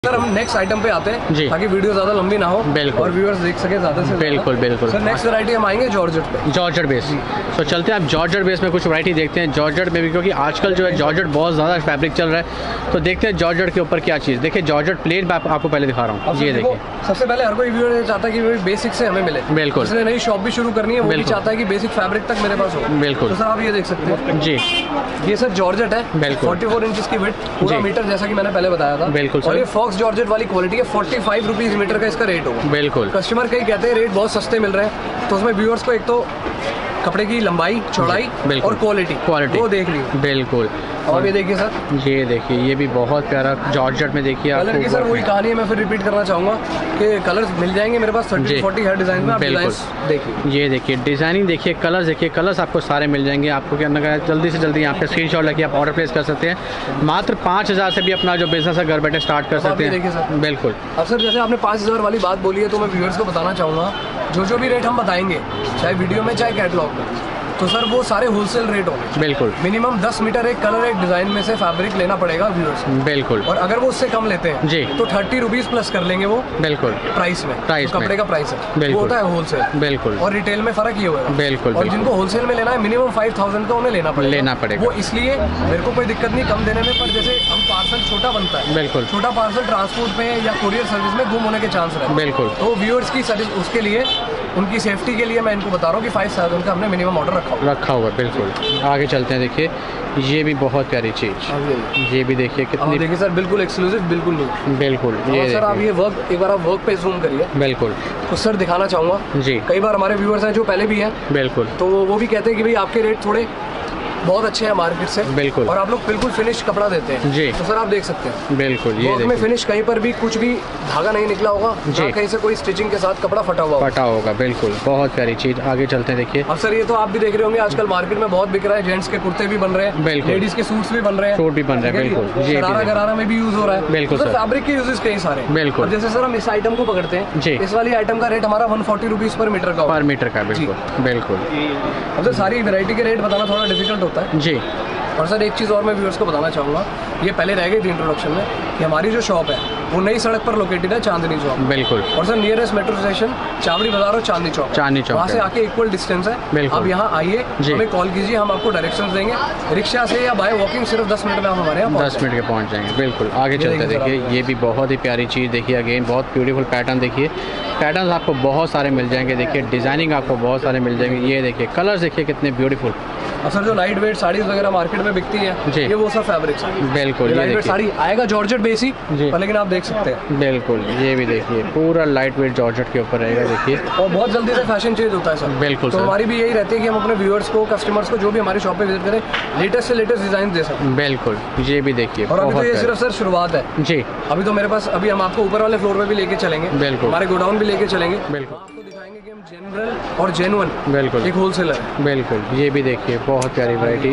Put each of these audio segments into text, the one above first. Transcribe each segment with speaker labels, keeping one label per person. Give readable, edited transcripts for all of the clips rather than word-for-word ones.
Speaker 1: Sir हम next item पे आते हैं
Speaker 2: जी,
Speaker 1: ताकि वीडियो ज्यादा लंबी ना हो
Speaker 2: बिल्कुल,
Speaker 1: और व्यूअर्स देख सके ज्यादा से
Speaker 2: बिल्कुल बिल्कुल।
Speaker 1: सर नेक्स्ट वैरायटी हम आएंगे जॉर्जेट पे,
Speaker 2: जॉर्जेट बेस। तो चलते हैं आप जॉर्जेट बेस में कुछ वैरायटी देखते हैं जॉर्जेट में भी, क्योंकि आजकल जो है जॉर्जेट बहुत ज़्यादा फैब्रिक चल रहा है। तो देखते हैं जॉर्जेट के ऊपर क्या चीज़। देखिए जॉर्जेट प्लेन मैं आपको पहले दिखा रहा हूँ, ये देखिए।
Speaker 1: सबसे पहले हर कोई व्यूअर ये चाहता है कि बेसिक से हमें मिले,
Speaker 2: बिल्कुल,
Speaker 1: इसलिए नई शॉप भी शुरू करनी है, वो भी चाहता है कि बेसिक फैब्रिक तक मेरे पास हो।
Speaker 2: बिल्कुल।
Speaker 1: तो सर आप ये देख सकते हैं
Speaker 2: जी,
Speaker 1: ये सर जॉर्जेट है,
Speaker 2: बिल्कुल
Speaker 1: 44 इंच की विड्थ, पूरा मीटर जैसा कि मैंने पहले बताया था।
Speaker 2: बिल्कुल
Speaker 1: और ये फॉक्स जॉर्जेट वाली क्वालिटी है, 45 रुपीज़ मीटर का इसका रेट होगा।
Speaker 2: बिल्कुल।
Speaker 1: कस्टमर कई कहते हैं रेट बहुत सस्ते मिल रहे हैं, तो उसमें व्यूअर्स को एक तो कपड़े की लंबाई चौड़ाई और क्वालिटी वो देख ली।
Speaker 2: बिल्कुल।
Speaker 1: और ये देखिए सर,
Speaker 2: ये देखिए ये भी बहुत प्यारा जॉर्जेट में देखिए
Speaker 1: कलर की सर वही कहानी है, मैं फिर रिपीट करना चाहूँगा कि कलर्स मिल जाएंगे मेरे पास 30-40 हर डिज़ाइन में। आप डिज़ाइंस देखिए,
Speaker 2: ये देखिए डिज़ाइनिंग देखिए, कलर्स देखिए, कलर्स आपको सारे मिल जाएंगे। आपको क्या करना है, जल्दी से जल्दी यहाँ पे स्क्रीनशॉट लेके आप ऑर्डर प्लेस कर सकते हैं। मात्र 5,000 से भी अपना जो बिजनेस है घर बैठे स्टार्ट कर सकते हैं।
Speaker 1: देखिए सर,
Speaker 2: बिल्कुल।
Speaker 1: अब सर जैसे आपने 5,000 वाली बात बोली है, तो मैं व्यूअर्स को बताना चाहूँगा जो भी रेट हम बताएंगे, चाहे वीडियो में चाहे कैटलॉग में, तो सर वो सारे होलसेल रेट होंगे।
Speaker 2: बिल्कुल।
Speaker 1: मिनिमम 10 मीटर एक कलर एक डिजाइन में से फैब्रिक लेना पड़ेगा व्यूअर्स।
Speaker 2: बिल्कुल।
Speaker 1: और अगर वो उससे कम लेते हैं
Speaker 2: जी,
Speaker 1: तो 30 रुपीज़ प्लस कर लेंगे वो।
Speaker 2: बिल्कुल।
Speaker 1: प्राइस में, कपड़े का प्राइस है, वो होता है होलसेल।
Speaker 2: बिल्कुल।
Speaker 1: और रिटेल में फर्क ये होगा।
Speaker 2: बिल्कुल।
Speaker 1: और जिनको होलसेल में लेना है मिनिमम 5,000 का उन्हें लेना पड़ेगा। वो इसलिए मेरे को कोई दिक्कत नहीं कम देने में, पर जैसे हम पार्सल छोटा बनता है,
Speaker 2: बिल्कुल,
Speaker 1: छोटा पार्सल ट्रांसपोर्ट पे या कुरियर सर्विस में गुम होने के चांस रहते हैं।
Speaker 2: बिल्कुल।
Speaker 1: तो व्यूअर्स की उसके लिए, उनकी सेफ्टी के लिए मैं इनको बता रहा हूँ कि 5,000 का हमने मिनिमम ऑर्डर रखा हुआ।
Speaker 2: बिल्कुल। आगे चलते हैं, देखिए ये भी बहुत प्यारी चीज़, ये भी देखिए कितनी,
Speaker 1: देखिए सर बिल्कुल एक्सक्लूसिव, बिल्कुल नहीं।
Speaker 2: बिल्कुल। ये
Speaker 1: सर आप ये वर्क एक बार आप वर्क पे जूम करिए।
Speaker 2: बिल्कुल।
Speaker 1: तो सर दिखाना चाहूँगा
Speaker 2: जी,
Speaker 1: कई बार हमारे व्यूअर्स हैं जो पहले भी हैं,
Speaker 2: बिल्कुल,
Speaker 1: तो वो भी कहते हैं कि भाई आपके रेट थोड़े बहुत अच्छे हैं मार्केट से।
Speaker 2: बिल्कुल।
Speaker 1: और आप लोग बिल्कुल फिनिश कपड़ा देते हैं
Speaker 2: जी।
Speaker 1: तो सर आप देख सकते हैं
Speaker 2: बिल्कुल। ये
Speaker 1: में फिनिश कहीं पर भी कुछ भी धागा नहीं निकला होगा जी, कहीं से कोई स्टिचिंग के साथ कपड़ा फटा होगा।
Speaker 2: बिल्कुल, बहुत प्यारी चीज़। आगे चलते हैं, देखिए
Speaker 1: अब सर ये तो आप भी देख रहे होंगे आजकल मार्केट में बहुत बिक रहा है, जेंट्स के कुर्ते भी बन रहे हैं,
Speaker 2: बिल्कुल,
Speaker 1: लेडीज के सूट्स भी बन रहे हैं,
Speaker 2: सूट भी बन रहे हैं, बिल्कुल,
Speaker 1: शरारा गरारा में भी यूज हो रहा है।
Speaker 2: बिल्कुल
Speaker 1: सर फैब्रिक के यूजेस कई सारे,
Speaker 2: बिल्कुल।
Speaker 1: जैसे सर हम इस आइटम को पकड़ते हैं जी, इस वाली आइटम का रेट हमारा 140 रुपीज़ पर मीटर का, बिल्कुल बिल्कुल। अब सर सारी वैरायटी के रेट बताना थोड़ा डिफिकल्ट होता है जी। और सर एक चीज़ और मैं व्यूअर्स को बताना चाहूँगा, ये पहले रह गई थी इंट्रोडक्शन में, कि हमारी जो शॉप है वो नई सड़क पर लोकेटेड है, चांदनी चौक।
Speaker 2: बिल्कुल।
Speaker 1: और sir nearest metro station Chawri Bazar और चांदनी चौक वहाँ से आके इक्वल डिस्टेंस है। आप यहाँ आइए, हमें कॉल कीजिए, हम आपको डायरेक्शंस देंगे। रिक्शा से या बाय वॉकिंग सिर्फ 10 मिनट में आप हमारे यहाँ
Speaker 2: 10 मिनट के पहुँच जाएंगे। बिल्कुल। आगे चलते देखिए, ये भी बहुत ही प्यारी चीज़ देखिए, अगेन बहुत ब्यूटीफुल पैटर्न देखिए, पैटर्न आपको बहुत सारे मिल जाएंगे। देखिए डिज़ाइनिंग आपको बहुत सारे मिल जाएंगे। ये देखिए कलर्स देखिए कितने ब्यूटीफुल।
Speaker 1: और सर जो लाइट वेट साड़ीज वगैरह मार्केट में बिकती है जी, ये वो सब फैब्रिक्स है।
Speaker 2: बिल्कुल।
Speaker 1: लाइट वेट साड़ी आएगा जॉर्जेट बेस ही, लेकिन आप देख सकते हैं
Speaker 2: बिल्कुल, ये भी देखिए पूरा लाइट वेट जॉर्जेट के ऊपर रहेगा देखिए।
Speaker 1: और बहुत जल्दी से फैशन चेंज होता है सर।
Speaker 2: बिल्कुल।
Speaker 1: तो हमारी भी यही रहती है कि हम अपने व्यूअर्स को, कस्टमर्स को जो भी हमारी शॉप पे विजिट करें, लेटेस्ट से लेटेस्ट डिजाइन दे सकते हैं।
Speaker 2: बिल्कुल, ये भी देखिए।
Speaker 1: और अभी तो ये सिर्फ सर शुरुआत है जी, अभी तो मेरे पास, अभी हम आपको ऊपर वाले फ्लोर पे भी लेके चलेंगे, बिल्कुल, हमारे गोडाउन भी लेके चलेंगे, बिल्कुल, आपको दिखाएंगे कि हम जनरल और जेन्युइन, बिल्कुल, एक होलसेलर है।
Speaker 2: बिल्कुल। ये भी देखिए बहुत प्यारी वैरायटी,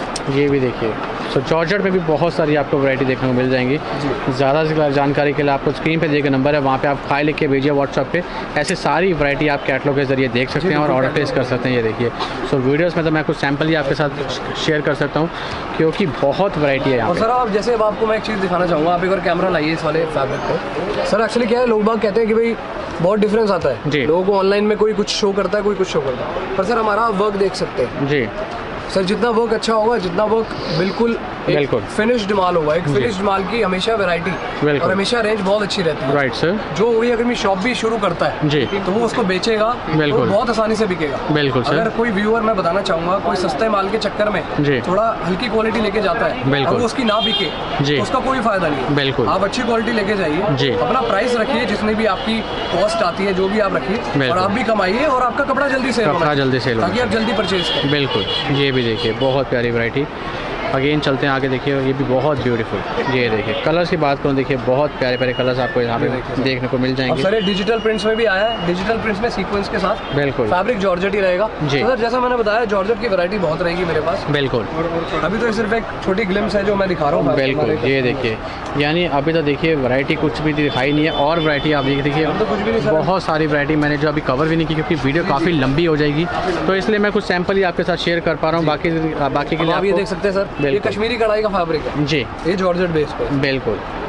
Speaker 2: ये भी देखिए। सो जॉर्जेट में भी बहुत सारी आपको वैरायटी देखने को मिल जाएंगी। ज़्यादा से जानकारी के लिए आपको स्क्रीन पे दिए गए नंबर है, वहाँ पे आप फाइल लिख के भेजिए व्हाट्सएप पे। ऐसे सारी वैरायटी आप कैटलॉग के जरिए देख सकते हैं और ऑर्डर प्लेस कर सकते हैं। ये देखिए, सो वीडियोस में तो मैं कुछ सैंपल ही आपके साथ शेयर कर सकता हूँ, क्योंकि बहुत वैरायटी है यहाँ पे।
Speaker 1: सर आप जैसे, अब आपको मैं एक चीज़ दिखाना चाहूँगा, आप एक बार कैमरा लाइए इस वाले फैब्रिक पे। सर एक्चुअली क्या है, लोग बाग कहते हैं कि भाई बहुत डिफरेंस आता है जी, लोगों को ऑनलाइन में कोई कुछ शो करता है, कोई कुछ शो करता है, पर सर हमारा वर्क देख सकते हैं जी। सर जितना वर्क अच्छा होगा, जितना वर्क बिल्कुल फिनिश्ड माल होगा, एक फिनिश्ड माल की हमेशा वैरायटी और हमेशा रेंज बहुत अच्छी रहती है। Right sir. जो वही अगर मैं शॉप भी शुरू करता है जी, तो वो उसको बेचेगा, तो बहुत आसानी से बिकेगा। बिल्कुल सर। अगर कोई व्यूअर, मैं बताना चाहूँगा, कोई सस्ते माल के चक्कर में थोड़ा हल्की क्वालिटी लेके जाता है और वो उसकी ना बिके, तो उसका कोई फायदा नहीं है। बिल्कुल। आप अच्छी क्वालिटी लेके जाइए, अपना प्राइस रखिए, जितनी भी आपकी कॉस्ट आती है, जो भी आप रखिए, और आप भी कमाइए और आपका कपड़ा जल्दी सेल होगा, ताकि आप जल्दी परचेज करें। बिल्कुल।
Speaker 2: ये भी देखिए बहुत प्यारी वैरायटी। अगेन चलते हैं आगे, देखिए ये भी बहुत ब्यूटीफुल। ये देखिए कलर्स की बात करूँ, देखिए बहुत प्यारे प्यारे कलर्स आपको यहाँ पे देखने को मिल जाएंगे।
Speaker 1: सर डिजिटल प्रिंट्स में भी आया है, डिजिटल प्रिंट्स में सीक्वेंस के साथ, बिल्कुल, फैब्रिक जॉर्जेट ही रहेगा जी। सर जैसा मैंने बताया, जॉर्जेट की वैरायटी बहुत रहेगी मेरे पास। बिल्कुल। अभी तो सिर्फ एक छोटी ग्लिम्स है जो मैं दिखा रहा हूँ।
Speaker 2: बिल्कुल। ये देखिए, यानी अभी तो देखिए वैरायटी कुछ भी दिखाई नहीं है, और वैरायटी आप देखिए
Speaker 1: तो कुछ भी नहीं,
Speaker 2: बहुत सारी वैरायटी मैंने जो अभी कवर भी नहीं की, क्योंकि वीडियो काफ़ी लंबी हो जाएगी, तो इसलिए मैं कुछ सैंपल ही आपके साथ शेयर कर पा रहा हूँ। बाकी के लिए
Speaker 1: आप ये देख सकते हैं सर, ये कश्मीरी कढ़ाई का फैब्रिक है जी, ये जॉर्जेट बेस पे।
Speaker 2: बिल्कुल।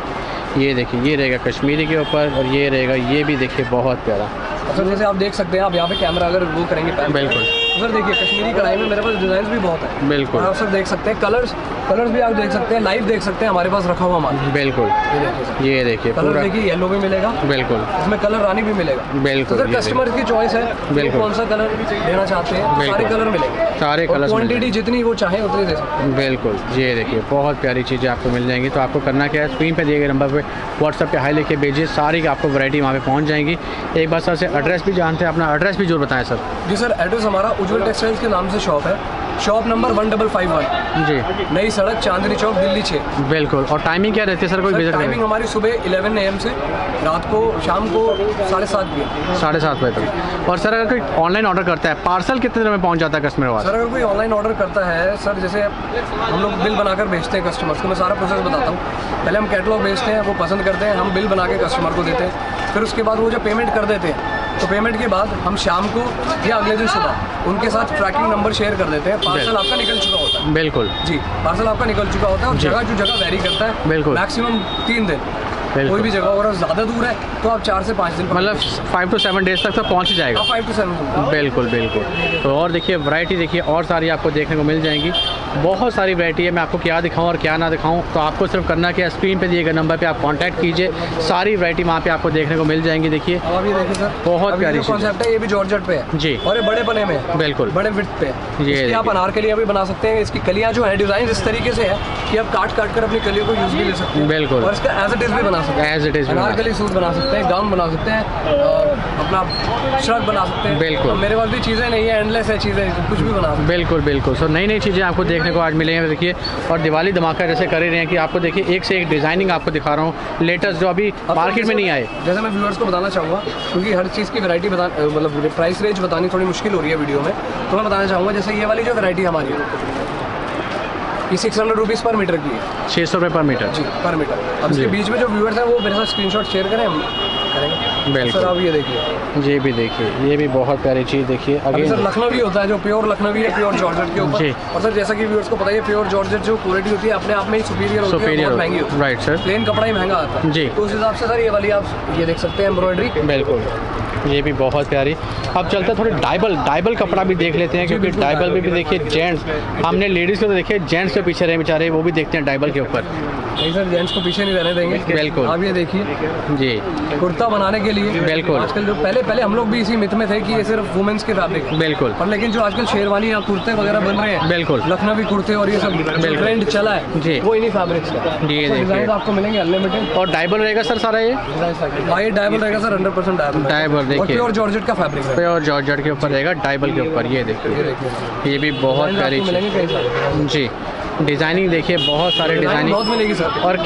Speaker 2: ये देखिए, ये रहेगा कश्मीरी के ऊपर और ये रहेगा, ये भी देखिए बहुत प्यारा।
Speaker 1: सर जैसे आप देख सकते हैं, आप यहाँ पे कैमरा अगर वो करेंगे
Speaker 2: बिल्कुल।
Speaker 1: तो सर देखिए कश्मीरी कढ़ाई में मेरे पास डिजाइन भी बहुत है।
Speaker 2: बिल्कुल।
Speaker 1: और आप सर देख सकते हैं कलर्स भी आप देख सकते हैं, लाइव देख सकते हैं, हमारे पास रखा हुआ माल।
Speaker 2: बिल्कुल। ये देखिए
Speaker 1: कलर देखिए, येलो भी मिलेगा,
Speaker 2: बिल्कुल,
Speaker 1: इसमें कलर रानी भी मिलेगा।
Speaker 2: बिल्कुल।
Speaker 1: तो सर कस्टमर की चॉइस है, बिल्कुल कौन सा कलर लेना चाहते हैं, सारे कलर मिलेंगे,
Speaker 2: सारे कलर,
Speaker 1: क्वांटिटी जितनी वो चाहे उतनी दे सकते हैं।
Speaker 2: बिल्कुल। ये देखिए बहुत प्यारी चीज़ें आपको मिल जाएंगी। तो आपको करना क्या है, स्क्रीन पे दिए गए नंबर पे व्हाट्सएप पे हाई लेके भेजिए, सारी आपको वैरायटी वहाँ पे पहुँच जाएंगी। एक बार सर से एड्रेस भी जानते हैं, अपना एड्रेस भी जरूर बताएं सर।
Speaker 1: जी सर, एड्रेस हमारा उज्जवल टेक्सटाइल्स के नाम से शॉप है, शॉप नंबर 1551
Speaker 2: जी,
Speaker 1: नई सड़क चांदनी चौक दिल्ली 6।
Speaker 2: बिल्कुल। और टाइमिंग क्या रहती है सर, कोई विजिट करें?
Speaker 1: टाइमिंग हमारी सुबह 11 AM से रात को शाम को 7:30 PM,
Speaker 2: 7:30 बजे तक। और सर अगर कोई ऑनलाइन ऑर्डर करता है, पार्सल कितने देर में पहुंच जाता है कस्टमर के पास?
Speaker 1: सर अगर कोई ऑनलाइन ऑर्डर करता है सर, जैसे हम लोग बिल बनाकर भेजते हैं कस्टमर्स को, मैं सारा प्रोसेस बताता हूँ। पहले हम कैटलॉग भेजते हैं, वो पसंद करते हैं, हम बिल बना के कस्टमर को देते हैं, फिर उसके बाद वो जब पेमेंट कर देते हैं तो पेमेंट के बाद हम शाम को या अगले दिन सुबह उनके साथ ट्रैकिंग नंबर शेयर कर देते हैं। पार्सल आपका निकल चुका होता है।
Speaker 2: बिल्कुल
Speaker 1: जी, पार्सल आपका निकल चुका होता है। और जगह जो जगह वेरी करता है,
Speaker 2: बिल्कुल,
Speaker 1: मैक्सिमम 3 दिन, कोई भी जगह। और ज़्यादा दूर है तो आप 4 से 5 दिन,
Speaker 2: मतलब 5 to 7 डेज तक तो पहुँच ही जाएगा।
Speaker 1: 5 to 7।
Speaker 2: बिल्कुल बिल्कुल। तो और देखिए वैरायटी देखिए और सारी आपको देखने को मिल जाएंगी, बहुत सारी वैरायटी है। मैं आपको क्या दिखाऊं और क्या ना दिखाऊं, तो आपको सिर्फ करना क्या, स्क्रीन पे दिए गए नंबर पे आप कांटेक्ट कीजिए, सारी वैरायटी वहाँ पे आपको देखने को मिल जाएंगी। देखिए
Speaker 1: अब ये देखिए सर,
Speaker 2: बहुत प्यारी
Speaker 1: कॉन्सेप्ट है, ये भी जॉर्जेट पे है
Speaker 2: जी,
Speaker 1: और ये बड़े बने में है,
Speaker 2: बिल्कुल
Speaker 1: बड़े विड्थ पे है।
Speaker 2: ये
Speaker 1: आप अनारकलियाँ भी बना सकते हैं। इसकी कलियाँ जो है डिजाइन इस तरीके से है कि आप काट काट कर अपनी कलियों को यूज भी ले सकते हैं।
Speaker 2: बिल्कुल।
Speaker 1: और इसका एज इट इज भी बना सकते हैं,
Speaker 2: as it is
Speaker 1: Anarkali suit बना सकते हैं, गाउन बना सकते हैं, अपना श्रग बना सकते हैं।
Speaker 2: बिल्कुल।
Speaker 1: मेरे पास भी चीज़ें नहीं है, एंडलेस है चीज़ें, कुछ भी बना सकते हैं।
Speaker 2: बिल्कुल बिल्कुल। सो नई नई चीज़ें आपको देखने को आज मिलेंगे। देखिए और दिवाली धमाका जैसे कर ही रहे हैं कि आपको देखिए एक से एक डिज़ाइनिंग आपको दिखा रहा हूँ, लेटेस्ट जो अभी मार्केट में नहीं आए।
Speaker 1: जैसे मैं व्यूअर्स को बताना चाहूँगा, क्योंकि हर चीज़ की वैरायटी मतलब प्राइस रेंज बतानी थोड़ी मुश्किल हो रही है वीडियो में, तो मैं बताना चाहूँगा जैसे ये वाली जो वैरायटी हमारी है, ये 600 रुपीज़ पर मीटर की है।
Speaker 2: 600 रुपये पर मीटर?
Speaker 1: जी, पर मीटर। अब इसके बीच में जो व्यूअर्स हैं वो मेरे साथ स्क्रीनशॉट शेयर करें, हम करेंगे।
Speaker 2: बिल्कुल।
Speaker 1: सर आप ये देखिए,
Speaker 2: ये भी देखिए, ये भी बहुत प्यारी चीज़ देखिए।
Speaker 1: अभी सर लखनवी होता है, जो प्योर लखनवी है, प्योर जॉर्जेट के ऊपर। और सर जैसा कि व्यूअर्स को पता है, प्योर जॉर्जेट जो क्वालिटी होती है अपने आप में ही सुपीरियर होती है, बहुत महंगी होती है।
Speaker 2: Right sir.
Speaker 1: प्लेन कपड़ा ही महंगा आता है
Speaker 2: जी,
Speaker 1: तो उस हिसाब से सर ये वाली आप ये देख सकते हैं एम्ब्रॉयडरी।
Speaker 2: बिल्कुल, ये भी बहुत प्यारी। अब चलते हैं थोड़े डाइबल कपड़ा भी देख लेते हैं, क्योंकि डाइबल में भी देखिए जेंट्स, हमने लेडीज़ को तो देखिए, जेंट्स के पीछे रहे बेचारे, वो भी देखते हैं डाइबल के ऊपर।
Speaker 1: नहीं सर, जेंट्स को पीछे नहीं रहने देंगे।
Speaker 2: बिल्कुल।
Speaker 1: आप ये देखिए
Speaker 2: जी,
Speaker 1: कुर्ता बनाने के लिए,
Speaker 2: बिल्कुल,
Speaker 1: आजकल जो पहले हम लोग भी इसी मिथ में थे कि ये सिर्फ वुमेन्स के फैब्रिक है,
Speaker 2: बिल्कुल,
Speaker 1: और लेकिन जो आजकल शेरवानी या कुर्ते वगैरह बन रहे हैं,
Speaker 2: बिल्कुल,
Speaker 1: लखनवी कुर्ते और ये सब ट्रेंड चला है
Speaker 2: जी,
Speaker 1: वो इन्हीं फैब्रिक्स का।
Speaker 2: ये
Speaker 1: डिजाइन आपको मिलेंगे अनलिमिटेड।
Speaker 2: और डाइबल रहेगा सर सारा ये?
Speaker 1: हाँ, ये डाइबल रहेगा सर, 100%
Speaker 2: डाइबल। देखिए
Speaker 1: प्योर जॉर्जेट का फैब्रिक है,
Speaker 2: प्योर जॉर्जेट के ऊपर रहेगा, डाइबल के ऊपर। ये देखिए, ये भी बहुत प्यारी चीज़ जी। डिज़ाइनिंग देखिए, बहुत सारे डिज़ाइनिंग
Speaker 1: बहुत मिलेगी सर।
Speaker 2: और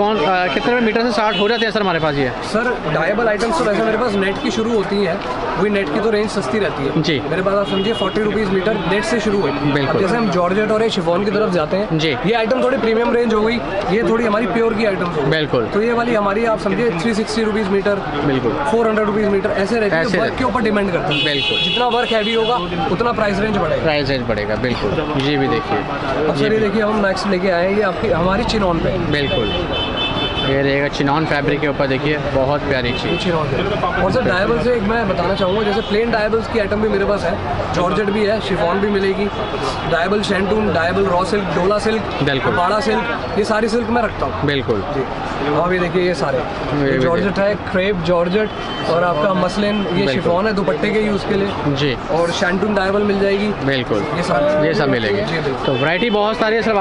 Speaker 2: कितने मीटर से स्टार्ट हो जाते हैं सर हमारे पास ये?
Speaker 1: सर डाइबल आइटम्स तो वैसे मेरे पास नेट की शुरू होती हैं, वही नेट की तो रेंज सस्ती रहती है
Speaker 2: जी।
Speaker 1: मेरे पास आप समझिए 40 रुपीज़ मीटर नेट से शुरू हुई।
Speaker 2: बिल्कुल।
Speaker 1: जैसे हम जॉर्जेट और शिफॉन की तरफ जाते हैं
Speaker 2: जी,
Speaker 1: ये आइटम थोड़ी प्रीमियम रेंज हो गई, ये थोड़ी हमारी प्योर की आइटम हो गई।
Speaker 2: बिल्कुल।
Speaker 1: तो ये वाली हमारी आप समझिए 360 रुपीज़ मीटर,
Speaker 2: बिल्कुल,
Speaker 1: 400 रुपीज़ मीटर, ऐसे रहती है। वर्क के ऊपर डिपेंड करता है।
Speaker 2: बिल्कुल,
Speaker 1: जितना वर्क हैवी होगा उतना प्राइस रेंज बढ़ेगा।
Speaker 2: प्राइस रेंज बढ़ेगा, बिल्कुल। ये भी देखिए,
Speaker 1: अब सर ये देखिए हम नेक्स्ट लेके आए हैं, ये आपकी हमारी चिनॉन पे,
Speaker 2: बिल्कुल, ये रहेगा चिनॉन फैब्रिक के ऊपर। देखिए बहुत प्यारी चीज़।
Speaker 1: चिनॉन पे। और सर डायबल से एक मैं बताना चाहूँगा, जैसे प्लेन डायबल्स की आइटम भी मेरे पास है, जॉर्जेट भी है, शिफॉन भी मिलेगी, dyeable shantoon, dyeable raw silk, dola silk,
Speaker 2: बिल्कुल,
Speaker 1: बाड़ा सिल्क, ये सारी सिल्क मैं रखता हूँ।
Speaker 2: बिल्कुल
Speaker 1: जी। और ये देखिए ये सारे जॉर्जेट है, क्रेप जॉर्जेट, और आपका मसलिन, ये शिफॉन है दुपट्टे के यूज़ के लिए जी, और शैंटून डायबल मिल जाएगी।
Speaker 2: बिल्कुल,
Speaker 1: ये सब
Speaker 2: मिलेगी। तो वैरायटी बहुत सारी है सर।